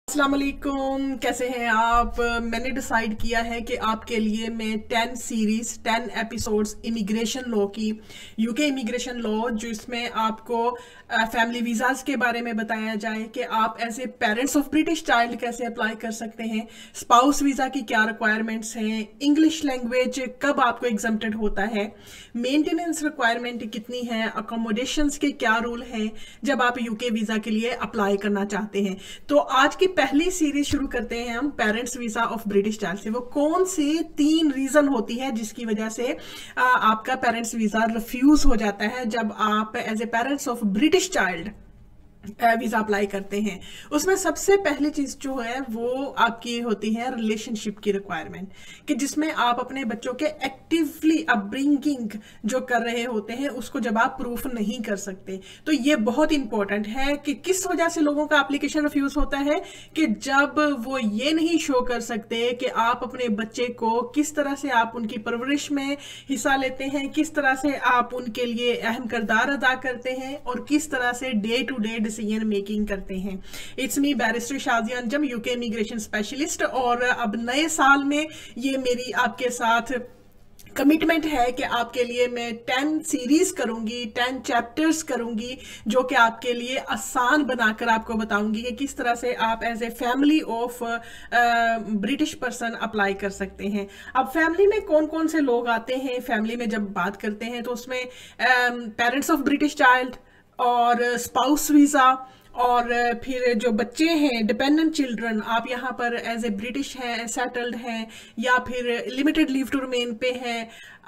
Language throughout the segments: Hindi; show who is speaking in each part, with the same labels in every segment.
Speaker 1: अस्सलाम वालेकुम, कैसे हैं आप। मैंने डिसाइड किया है कि आपके लिए मैं 10 सीरीज 10 एपिसोड्स इमिग्रेशन लॉ की, यूके इमिग्रेशन लॉ, जिसमें आपको फैमिली वीज़ाज़ के बारे में बताया जाए कि आप as a parents of British child कैसे अप्लाई कर सकते हैं, स्पाउस वीज़ा की क्या रिक्वायरमेंट्स हैं, इंग्लिश लैंग्वेज कब आपको एग्जम्प्टेड होता है, मेंटेनेंस रिक्वायरमेंट कितनी है, अकोमोडेशंस के क्या रूल हैं जब आप यूके वीज़ा के लिए अप्लाई करना चाहते हैं। तो आज की पहली सीरीज शुरू करते हैं हम parents visa of British child से। वो कौन से 3 रीजन होती है जिसकी वजह से आपका पेरेंट्स वीजा रिफ्यूज हो जाता है जब आप as a parents of British child visa apply करते हैं। उसमें सबसे पहली चीज जो है वो आपकी होती है रिलेशनशिप की रिक्वायरमेंट, कि जिसमें आप अपने बच्चों के एक्टिवली अपब्रिंगिंग जो कर रहे होते हैं उसको जब आप प्रूफ नहीं कर सकते। तो ये बहुत इंपॉर्टेंट है कि किस वजह से लोगों का एप्लीकेशन रिफ्यूज होता है, कि जब वो ये नहीं शो कर सकते कि आप अपने बच्चे को किस तरह से आप उनकी परवरिश में हिस्सा लेते हैं, किस तरह से आप उनके लिए अहम किरदार अदा करते हैं और किस तरह से day to day decision making करते हैं। It's me barrister Shazia Anjum, UK immigration specialist. और अब नए साल में ये मेरी आपके साथ कमिटमेंट है कि आपके लिए मैं 10 सीरीज करूंगी, 10 चैप्टर्स करूंगी, जो कि आपके लिए आसान बनाकर आपको बताऊंगी कि किस तरह से आप as a family of British person apply कर सकते हैं। अब फैमिली में कौन कौन से लोग आते हैं, फैमिली में जब बात करते हैं तो उसमें पेरेंट्स ऑफ ब्रिटिश चाइल्ड और स्पाउस वीज़ा, और फिर जो बच्चे हैं डिपेंडेंट चिल्ड्रन, आप यहाँ पर एज ए ब्रिटिश हैं, सेटल्ड हैं, या फिर लिमिटेड लीव टू रिमेन पे है,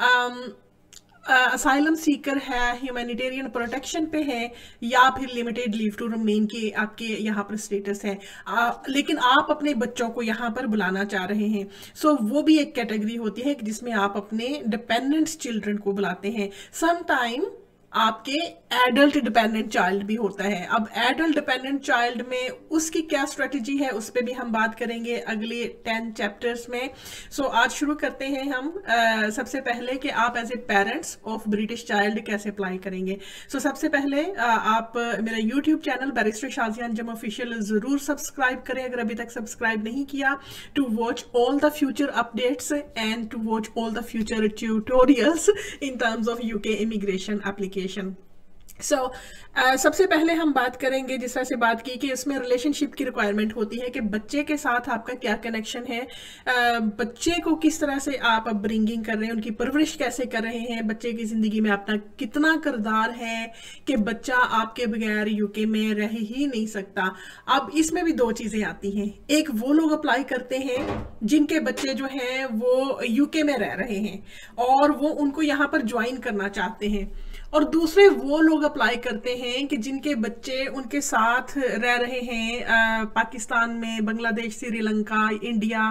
Speaker 1: असाइलम सीकर है, ह्यूमैनिटेरियन प्रोटेक्शन पे है, या फिर लिमिटेड लीव टू रिमेन के आपके यहाँ पर स्टेटस है, लेकिन आप अपने बच्चों को यहाँ पर बुलाना चाह रहे हैं। सो वो भी एक कैटेगरी होती है जिसमें आप अपने डिपेंडेंट चिल्ड्रन को बुलाते हैं। समटाइम आपके एडल्ट डिपेंडेंट चाइल्ड भी होता है। अब एडल्ट डिपेंडेंट चाइल्ड में उसकी क्या स्ट्रेटजी है उस पर भी हम बात करेंगे अगले 10 चैप्टर्स में। सो आज शुरू करते हैं हम सबसे पहले कि आप as a parents of British child कैसे अप्लाई करेंगे। सो सबसे पहले आप मेरा YouTube channel barrister Shazia Anjum official जरूर सब्सक्राइब करें अगर अभी तक सब्सक्राइब नहीं किया, to watch all the future updates and to watch all the future tutorials in terms of UK immigration application. सबसे पहले हम बात करेंगे, जिस तरह से बात की, कि इसमें रिलेशनशिप की रिक्वायरमेंट होती है कि बच्चे के साथ आपका क्या कनेक्शन है, बच्चे को किस तरह से आप अपब्रिंगिंग कर रहे हैं, उनकी परवरिश कैसे कर रहे हैं, बच्चे की ज़िंदगी में अपना कितना किरदार है कि बच्चा आपके बगैर यूके में रह ही नहीं सकता। अब इसमें भी 2 चीज़ें आती हैं। एक वो लोग अप्लाई करते हैं जिनके बच्चे जो हैं वो यूके में रह रहे हैं और वो उनको यहाँ पर ज्वाइन करना चाहते हैं, और दूसरे वो लोग अप्लाई करते हैं कि जिनके बच्चे उनके साथ रह रहे हैं पाकिस्तान में, बांग्लादेश, श्रीलंका, इंडिया,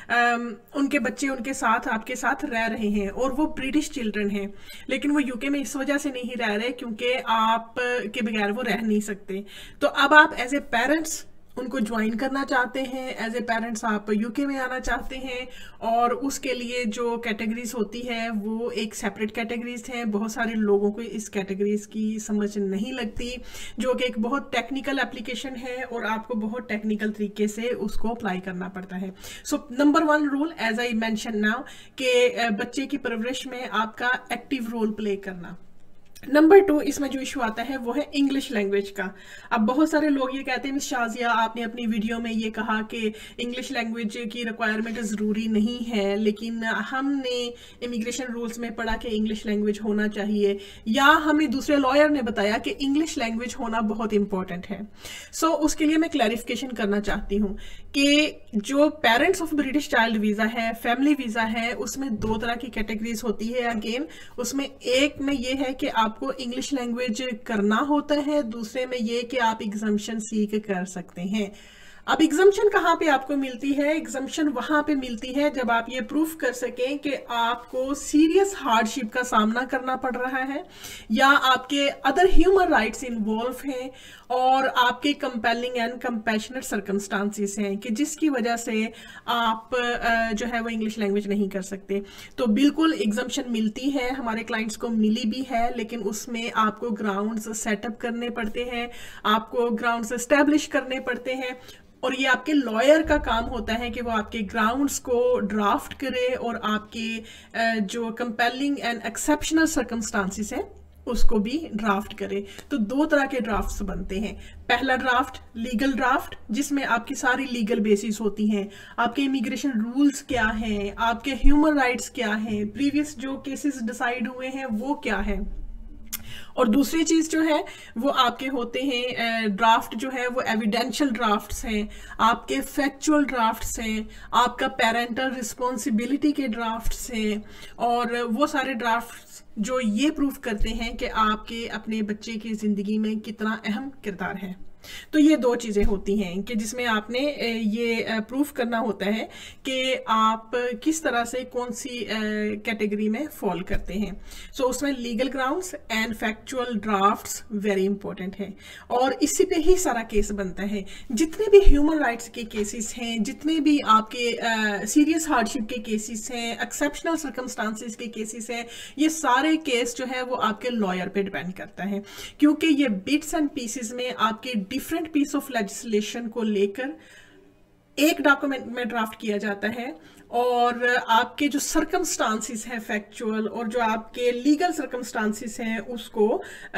Speaker 1: उनके बच्चे उनके साथ आपके साथ रह रहे हैं और वो ब्रिटिश चिल्ड्रन हैं, लेकिन वो यूके में इस वजह से नहीं रह रहे क्योंकि आप के बगैर वो रह नहीं सकते। तो अब आप एज ए पेरेंट्स उनको ज्वाइन करना चाहते हैं, एज ए पेरेंट्स आप यूके में आना चाहते हैं, और उसके लिए जो कैटेगरीज होती है वो एक सेपरेट कैटेगरीज हैं। बहुत सारे लोगों को इस कैटेगरीज की समझ नहीं लगती, जो कि एक बहुत टेक्निकल एप्लीकेशन है और आपको बहुत टेक्निकल तरीके से उसको अप्लाई करना पड़ता है। So number 1 rule, as I mention now, कि बच्चे की परवरिश में आपका एक्टिव रोल प्ले करना। नंबर 2, इसमें जो इशू आता है वो है इंग्लिश लैंग्वेज का। अब बहुत सारे लोग ये कहते हैं, मिस शाजिया आपने अपनी वीडियो में ये कहा कि इंग्लिश लैंग्वेज की रिक्वायरमेंट ज़रूरी नहीं है, लेकिन हमने इमिग्रेशन रूल्स में पढ़ा कि इंग्लिश लैंग्वेज होना चाहिए, या हमें दूसरे लॉयर ने बताया कि इंग्लिश लैंग्वेज होना बहुत इंपॉर्टेंट है। सो उसके लिए मैं क्लैरिफिकेशन करना चाहती हूँ कि जो parents of British child visa है, फैमिली वीज़ा है, उसमें 2 तरह की कैटेगरीज होती है। अगेन उसमें एक में ये है कि आपको इंग्लिश लैंग्वेज करना होता है, दूसरे में ये कि आप एग्जम्पशन सीख कर सकते हैं। अब एग्जम्पशन कहाँ पे आपको मिलती है? एग्जम्पशन वहां पे मिलती है जब आप ये प्रूफ कर सकें कि आपको सीरियस हार्डशिप का सामना करना पड़ रहा है, या आपके अदर ह्यूमन राइट्स इन्वॉल्व हैं, और आपके कंपेलिंग एंड कंपैशनेट सर्कमस्टांसेस हैं कि जिसकी वजह से आप जो है वो इंग्लिश लैंग्वेज नहीं कर सकते। तो बिल्कुल एग्जम्पशन मिलती है, हमारे क्लाइंट्स को मिली भी है, लेकिन उसमें आपको ग्राउंड्स सेटअप करने पड़ते हैं, आपको ग्राउंड्स एस्टेब्लिश करने पड़ते हैं, और ये आपके लॉयर का काम होता है कि वो आपके ग्राउंड्स को ड्राफ्ट करे और आपके जो कंपेलिंग एंड एक्सेप्शनल सर्कमस्टांसिस है उसको भी ड्राफ्ट करे। तो दो तरह के ड्राफ्ट्स बनते हैं। पहला ड्राफ्ट लीगल ड्राफ्ट, जिसमें आपकी सारी लीगल बेसिस होती हैं, आपके इमिग्रेशन रूल्स क्या हैं, आपके ह्यूमन राइट्स क्या हैं, प्रीवियस जो केसेस डिसाइड हुए हैं वो क्या है। और दूसरी चीज जो है वो आपके होते हैं ड्राफ्ट जो है वो एविडेंशियल ड्राफ्ट्स हैं, आपके फैक्चुअल ड्राफ्ट्स हैं, आपका पेरेंटल रिस्पॉन्सिबिलिटी के ड्राफ्ट्स हैं, और वो सारे ड्राफ्ट्स जो ये प्रूफ करते हैं कि आपके अपने बच्चे की ज़िंदगी में कितना अहम किरदार है। तो ये दो चीज़ें होती हैं कि जिसमें आपने ये प्रूफ करना होता है कि आप किस तरह से कौन सी कैटेगरी में फॉल करते हैं। सो उसमें legal grounds and factual drafts very important है, और इसी पे ही सारा केस बनता है। जितने भी ह्यूमन राइट्स के केसेस हैं, जितने भी आपके सीरियस हार्डशिप के केसेस हैं, एक्सेप्शनल सर्कमस्टांसिस के केसेस हैं, ये सारे केस जो है वो आपके लॉयर पे डिपेंड करता है, क्योंकि ये बिट्स एंड पीसेस में आपके डिफरेंट पीस ऑफ लेजिस्लेशन को लेकर एक डॉक्यूमेंट में ड्राफ्ट किया जाता है, और आपके जो सर्कमस्टांसिस है फैक्चुअल और जो आपके लीगल सर्कमस्टांसिस हैं उसको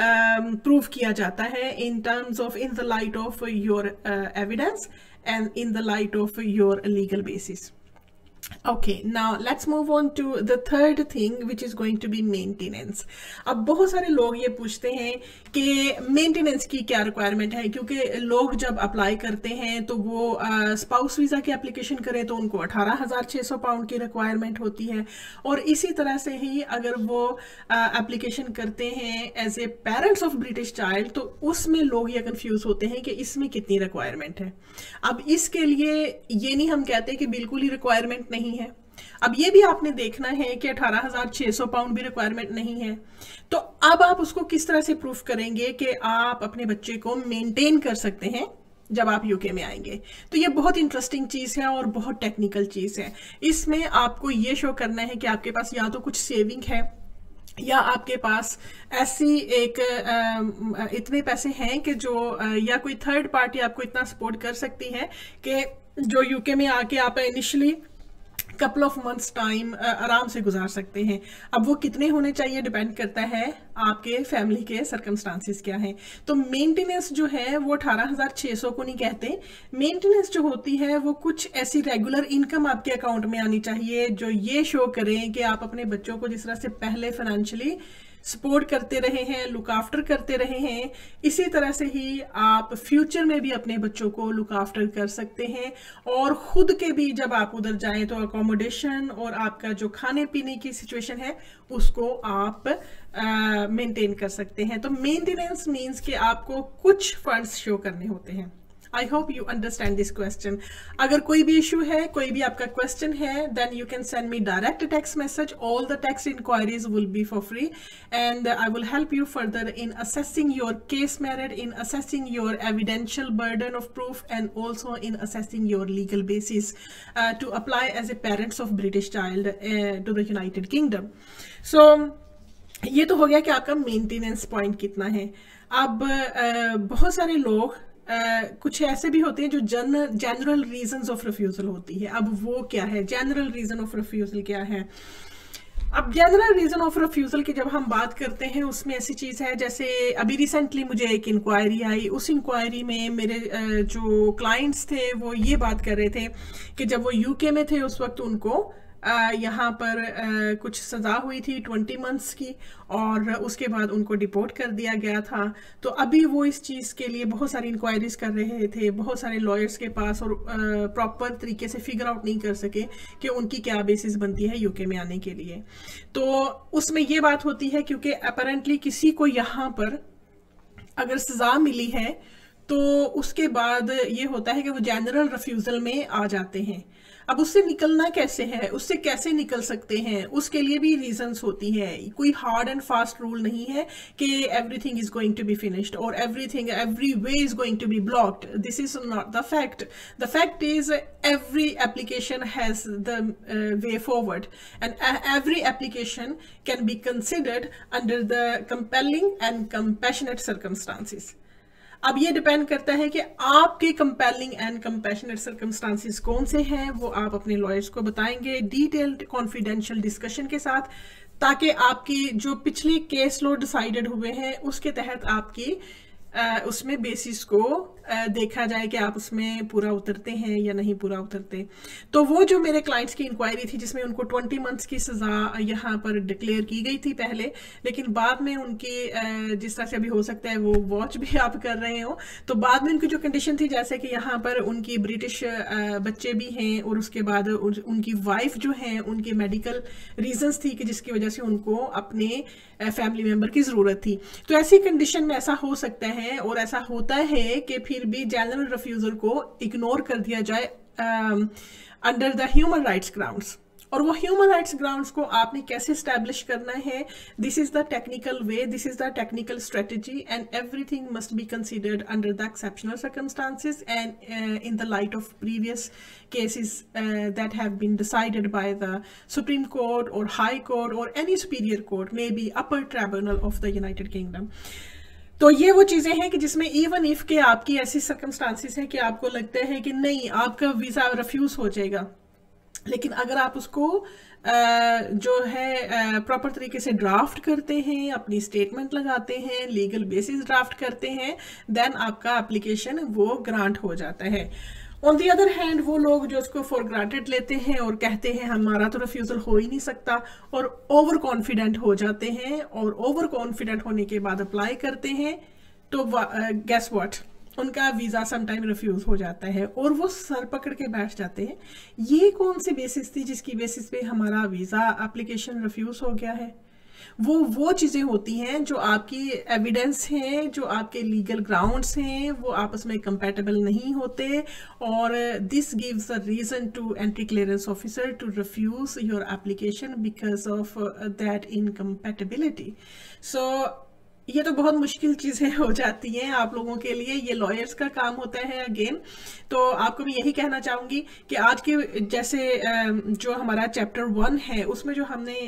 Speaker 1: प्रूव किया जाता है in terms of in the light of your evidence and in the light of your legal basis. Okay, now let's move on to the third thing, which is going to be maintenance. अब बहुत सारे लोग ये पूछते हैं कि मेंटेनेंस की क्या रिक्वायरमेंट है, क्योंकि लोग जब अप्लाई करते हैं तो वो स्पाउस वीज़ा की एप्लीकेशन करें तो उनको 18,600 पाउंड की रिक्वायरमेंट होती है, और इसी तरह से ही अगर वो एप्लीकेशन करते हैं as a parents of British child तो उसमें लोग ये कंफ्यूज होते हैं कि इसमें कितनी रिक्वायरमेंट है। अब इसके लिए ये नहीं हम कहते कि बिल्कुल ही रिक्वायरमेंट नहीं है, अब ये भी आपने देखना है कि 18,600 पाउंड भी रिक्वायरमेंट नहीं है। तो अब आप उसको किस तरह से प्रूफ करेंगे कि आप अपने बच्चे को मेंटेन कर सकते हैं जब आप यूके में आएंगे। तो ये बहुत इंटरेस्टिंग चीज़ है और बहुत टेक्निकल चीज़ है। इसमें आपको ये शो करना है कि आपके पास या तो कुछ सेविंग है या आपके पास ऐसी एक इतने पैसे हैं कि जो या कोई थर्ड पार्टी आपको इतना सपोर्ट कर सकती है कि जो यूके में आके आप initially couple of months time आराम से गुजार सकते हैं। अब वो कितने होने चाहिए डिपेंड करता है आपके फैमिली के सर्कमस्टांसिस क्या हैं। तो मेंटेनेंस जो है वो 18,600 को नहीं कहते। मेंटेनेंस जो होती है वो कुछ ऐसी रेगुलर इनकम आपके अकाउंट में आनी चाहिए जो ये शो करें कि आप अपने बच्चों को जिस तरह से पहले फाइनेंशियली सपोर्ट करते रहे हैं, लुक आफ्टर करते रहे हैं, इसी तरह से ही आप फ्यूचर में भी अपने बच्चों को लुक आफ्टर कर सकते हैं, और ख़ुद के भी जब आप उधर जाएं तो अकोमोडेशन और आपका जो खाने पीने की सिचुएशन है उसको आप मेंटेन कर सकते हैं। तो मेंटेनेंस मीन्स कि आपको कुछ फंड्स शो करने होते हैं। I hope you understand this question. अगर कोई भी इशू है, कोई भी आपका क्वेश्चन है, then you can send me direct text message. All the text enquiries will be for free and I will help you further in assessing your case merit, in assessing your evidential burden of proof, and also in assessing your legal basis to apply as a parents of British child to the United Kingdom. So ये तो हो गया कि आपका मेंटेनेंस पॉइंट कितना है। अब बहुत सारे लोग कुछ ऐसे भी होते हैं जो जनरल रीजंस ऑफ रिफ्यूजल होती है। अब वो क्या है, जनरल रीजन ऑफ रिफ्यूजल क्या है? अब जनरल रीजन ऑफ रिफ्यूजल की जब हम बात करते हैं उसमें ऐसी चीज़ है, जैसे अभी रिसेंटली मुझे एक इंक्वायरी आई। उस इंक्वायरी में मेरे जो क्लाइंट्स थे वो ये बात कर रहे थे कि जब वो यूके में थे उस वक्त उनको यहाँ पर कुछ सज़ा हुई थी 20 मंथ्स की, और उसके बाद उनको डिपोर्ट कर दिया गया था। तो अभी वो इस चीज़ के लिए बहुत सारी इंक्वायरीज कर रहे थे बहुत सारे लॉयर्स के पास, और प्रॉपर तरीके से फिगर आउट नहीं कर सके कि उनकी क्या बेसिस बनती है यूके में आने के लिए। तो उसमें ये बात होती है क्योंकि अपेरेंटली किसी को यहाँ पर अगर सज़ा मिली है तो उसके बाद ये होता है कि वो जनरल रिफ्यूज़ल में आ जाते हैं। अब उससे निकलना कैसे है, उससे कैसे निकल सकते हैं, उसके लिए भी रीजंस होती है। कोई हार्ड एंड फास्ट रूल नहीं है कि everything is going to be finished और everything every way is going to be blocked. This is not the fact. The fact is every application has the way forward, and every application can be considered under the compelling and compassionate circumstances. अब ये डिपेंड करता है कि आपके कंपेलिंग एंड कंपैशनेट सर्कमस्टांसिस कौन से हैं, वो आप अपने लॉयर्स को बताएंगे डिटेल्ड कॉन्फिडेंशियल डिस्कशन के साथ, ताकि आपकी जो पिछले केस लो डिसाइडेड हुए हैं उसके तहत आपकी उसमें बेसिस को देखा जाए कि आप उसमें पूरा उतरते हैं या नहीं पूरा उतरते। तो वो जो मेरे क्लाइंट्स की इंक्वायरी थी जिसमें उनको 20 मंथ्स की सज़ा यहाँ पर डिक्लेयर की गई थी पहले, लेकिन बाद में उनकी जिस तरह से अभी हो सकता है वो वॉच भी आप कर रहे हो, तो बाद में उनकी जो कंडीशन थी जैसे कि यहाँ पर उनकी ब्रिटिश बच्चे भी हैं और उसके बाद उनकी वाइफ जो हैं उनके मेडिकल रीजंस थी कि जिसकी वजह से उनको अपने फैमिली मेंबर की ज़रूरत थी। तो ऐसी कंडीशन में ऐसा हो सकता है और ऐसा होता है कि फिर भी जनरल रिफ्यूजल को इग्नोर कर दिया जाए under the human rights grounds. और वो ह्यूमन राइट्स ग्राउंड्स को आपने कैसे स्टैब्लिश करना है, this is the technical way, this is the technical strategy, and everything must be considered under the exceptional circumstances and in the light of previous cases that have been decided by the Supreme Court or High Court or any superior court, maybe upper tribunal of the United Kingdom. तो ये वो चीज़ें हैं कि जिसमें इवन इफ के आपकी ऐसी सर्कमस्टांसिस है कि आपको लगता है कि नहीं आपका वीज़ा रिफ्यूज़ हो जाएगा, लेकिन अगर आप उसको जो है प्रॉपर तरीके से ड्राफ्ट करते हैं, अपनी स्टेटमेंट लगाते हैं, लीगल बेसिस ड्राफ्ट करते हैं, देन आपका एप्लीकेशन वो ग्रांट हो जाता है। ऑन दी अदर हैंड वो लोग जो उसको फॉर ग्रांटेड लेते हैं और कहते हैं हमारा तो रिफ्यूज़ल हो ही नहीं सकता और ओवर कॉन्फिडेंट हो जाते हैं, और ओवर कॉन्फिडेंट होने के बाद अप्लाई करते हैं तो गेस व्हाट, उनका वीज़ा समटाइम रिफ्यूज़ हो जाता है और वो सर पकड़ के बैठ जाते हैं ये कौन सी बेसिस थी जिसकी बेसिस पे हमारा वीज़ा एप्लीकेशन रिफ्यूज़ हो गया है। वो चीज़ें होती हैं जो आपकी एविडेंस हैं, जो आपके लीगल ग्राउंड्स हैं, वो आपस में कंपैटिबल नहीं होते, और this gives a reason to entry clearance officer to refuse your application because of that incompatibility. So ये तो बहुत मुश्किल चीज़ें हो जाती हैं आप लोगों के लिए, ये लॉयर्स का काम होता है अगेन। तो आपको मैं यही कहना चाहूँगी कि आज के जैसे जो हमारा चैप्टर 1 है उसमें जो हमने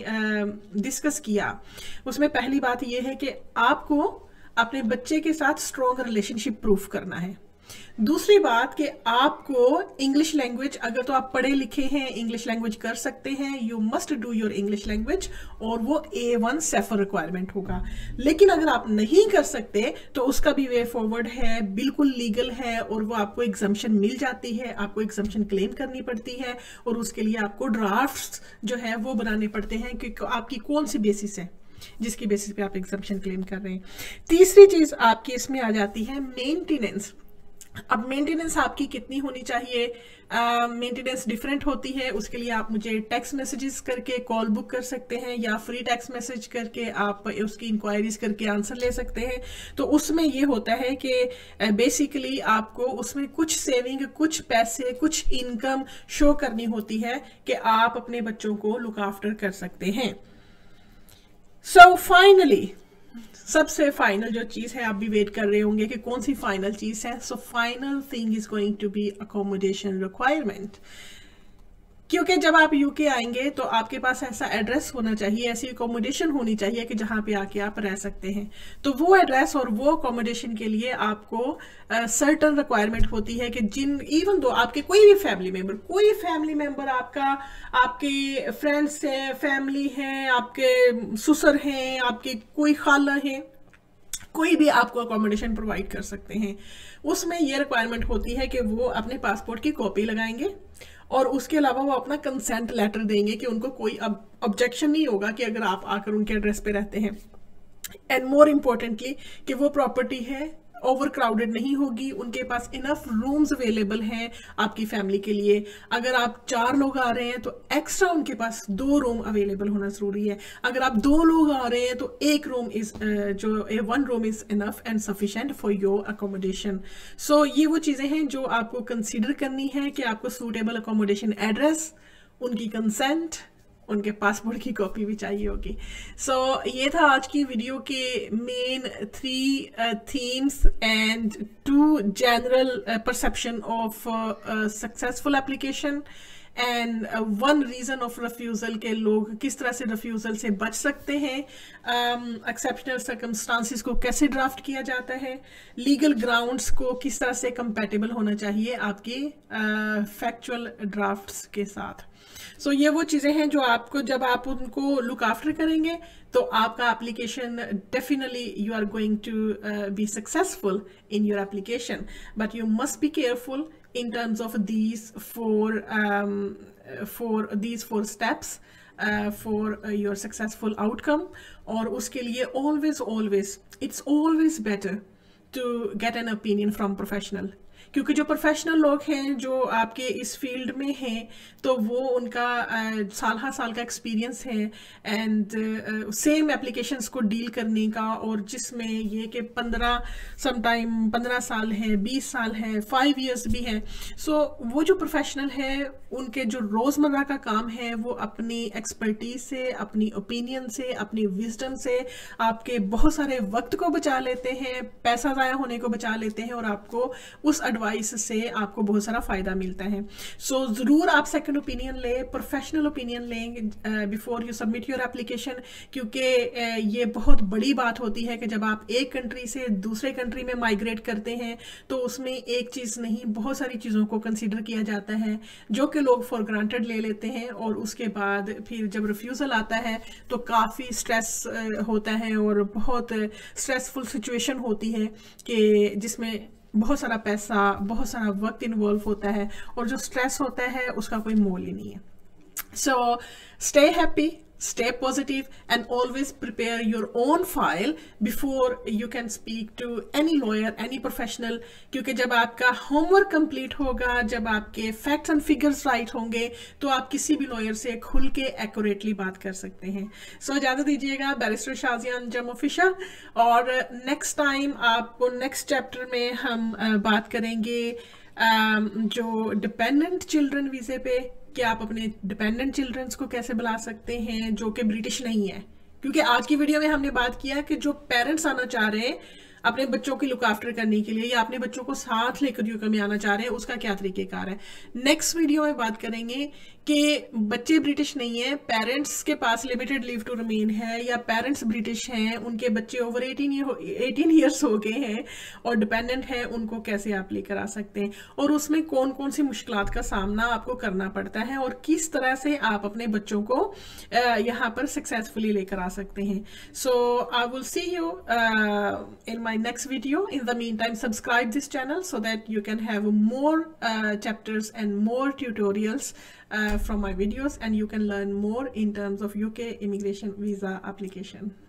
Speaker 1: डिस्कस किया उसमें पहली बात ये है कि आपको अपने बच्चे के साथ स्ट्रॉन्ग रिलेशनशिप प्रूफ करना है। दूसरी बात कि आपको इंग्लिश लैंग्वेज, अगर तो आप पढ़े लिखे हैं इंग्लिश लैंग्वेज कर सकते हैं, you must do your English language, और वो A1 सेफर रिक्वायरमेंट होगा। लेकिन अगर आप नहीं कर सकते तो उसका भी वे फॉरवर्ड है, बिल्कुल लीगल है, और वो आपको एग्जम्पशन मिल जाती है, आपको एग्जम्पशन क्लेम करनी पड़ती है, और उसके लिए आपको ड्राफ्ट्स जो है वो बनाने पड़ते हैं कि आपकी कौन सी बेसिस है जिसकी बेसिस पे आप एग्जम्पशन क्लेम कर रहे हैं। तीसरी चीज आपकी इसमें आ जाती है मेंटेनेंस। अब मेंटेनेंस आपकी कितनी होनी चाहिए, मेंटेनेंस डिफरेंट होती है, उसके लिए आप मुझे टेक्स्ट मैसेजेस करके कॉल बुक कर सकते हैं या फ्री टेक्स्ट मैसेज करके आप उसकी इंक्वायरीज करके आंसर ले सकते हैं। तो उसमें ये होता है कि बेसिकली आपको उसमें कुछ सेविंग, कुछ पैसे, कुछ इनकम शो करनी होती है कि आप अपने बच्चों को लुक आफ्टर कर सकते हैं। सो फाइनली सबसे फाइनल जो चीज़ है, आप भी वेट कर रहे होंगे कि कौन सी फाइनल चीज़ है। So final thing is going to be accommodation requirement. क्योंकि जब आप यूके आएंगे तो आपके पास ऐसा एड्रेस होना चाहिए, ऐसी अकोमोडेशन होनी चाहिए कि जहाँ पे आके आप रह सकते हैं। तो वो एड्रेस और वो अकोमोडेशन के लिए आपको सर्टन रिक्वायरमेंट होती है कि इवन दो आपके कोई भी फैमिली मेंबर आपका, आपके फ्रेंड्स हैं, फैमिली हैं, आपके ससुर हैं, आपके कोई खाला है, कोई भी आपको अकोमोडेशन प्रोवाइड कर सकते हैं। उसमें ये रिक्वायरमेंट होती है कि वो अपने पासपोर्ट की कॉपी लगाएंगे और उसके अलावा वो अपना कंसेंट लेटर देंगे कि उनको कोई ऑब्जेक्शन नहीं होगा कि अगर आप आकर उनके एड्रेस पे रहते हैं, एंड मोर इम्पोर्टेंटली कि वो प्रॉपर्टी है ओवर क्राउडेड नहीं होगी, उनके पास इनफ रूम्स अवेलेबल हैं आपकी फैमिली के लिए। अगर आप 4 लोग आ रहे हैं तो एक्स्ट्रा उनके पास 2 रूम अवेलेबल होना जरूरी है। अगर आप 2 लोग आ रहे हैं तो 1 room is one room is enough and sufficient for your accommodation. So ये वो चीज़ें हैं जो आपको कंसीडर करनी है कि आपको सूटेबल अकोमोडेशन एड्रेस, उनकी कंसेंट, उनके पासपोर्ट की कॉपी भी चाहिए होगी। सो ये था आज की वीडियो के main 3 themes and 2 general perception of successful application and one reason of refusal के लोग किस तरह से रिफ्यूजल से बच सकते हैं, एक्सेप्शनल सर्कमस्टांसिस को कैसे ड्राफ्ट किया जाता है, लीगल ग्राउंड्स को किस तरह से कंपैटिबल होना चाहिए आपके फैक्चुअल ड्राफ्ट्स के साथ। सो ये वो चीज़ें हैं जो आपको जब आप उनको लुक आफ्टर करेंगे तो आपका application definitely you are going to be successful in your application, but you must be careful in terms of these four steps for your successful outcome. और उसके लिए always it's always better to get an opinion from professional, क्योंकि जो प्रोफेशनल लोग हैं जो आपके इस फील्ड में हैं तो वो उनका साल का एक्सपीरियंस है एंड सेम एप्लीकेशंस को डील करने का, और जिसमें ये कि 15 साल है, 20 साल है, 5 इयर्स भी है। सो वो जो प्रोफेशनल है उनके जो रोज़मर्रा का काम है वो अपनी एक्सपर्टीज से, अपनी ओपिनियन से, अपनी विजडम से आपके बहुत सारे वक्त को बचा लेते हैं, पैसा ज़ाया होने को बचा लेते हैं, और आपको उस एडवाइस से आपको बहुत सारा फ़ायदा मिलता है। सो ज़रूर आप सेकंड ओपिनियन लें, प्रोफेशनल ओपिनियन लें before you submit your application, क्योंकि ये बहुत बड़ी बात होती है कि जब आप एक कंट्री से दूसरे कंट्री में माइग्रेट करते हैं तो उसमें एक चीज़ नहीं बहुत सारी चीज़ों को कंसीडर किया जाता है जो कि लोग फॉर ग्रांटेड ले लेते हैं, और उसके बाद फिर जब रिफ्यूज़ल आता है तो काफ़ी स्ट्रेस होता है और बहुत स्ट्रेसफुल सिचुएशन होती है कि जिसमें बहुत सारा पैसा, बहुत सारा वक्त इन्वॉल्व होता है, और जो स्ट्रेस होता है उसका कोई मोल ही नहीं है। So stay happy, stay positive, and always prepare your own file before you can speak to any lawyer, any professional, क्योंकि जब आपका होमवर्क कंप्लीट होगा, जब आपके फैक्ट्स एंड फिगर्स राइट होंगे तो आप किसी भी लॉयर से खुल के एक्यूरेटली बात कर सकते हैं। सो इजाज़त दीजिएगा, बैरिस्टर शाज़िया अंजुम ऑफिशियल, और नेक्स्ट टाइम आपको नेक्स्ट चैप्टर में हम बात करेंगे जो डिपेंडेंट चिल्ड्रन वीज़े पे कि आप अपने डिपेंडेंट चिल्ड्रंस को कैसे बुला सकते हैं जो कि ब्रिटिश नहीं है, क्योंकि आज की वीडियो में हमने बात किया कि जो पेरेंट्स आना चाह रहे हैं अपने बच्चों की लुक आफ्टर करने के लिए या अपने बच्चों को साथ लेकर यूके में आना चाह रहे हैं उसका क्या तरीकेकार है। नेक्स्ट वीडियो में बात करेंगे कि बच्चे ब्रिटिश नहीं है, पेरेंट्स के पास लिमिटेड लीव टू रिमेन है, या पेरेंट्स ब्रिटिश हैं, उनके बच्चे ओवर 18 ईयर्स हो गए हैं और डिपेंडेंट हैं, उनको कैसे आप लेकर आ सकते हैं, और उसमें कौन कौन सी मुश्किलात का सामना आपको करना पड़ता है और किस तरह से आप अपने बच्चों को यहाँ पर सक्सेसफुली लेकर आ सकते हैं। So I will see you in my next video. In the meantime, subscribe this channel so that you can have more chapters and more tutorials from my videos, and you can learn more in terms of UK immigration visa application.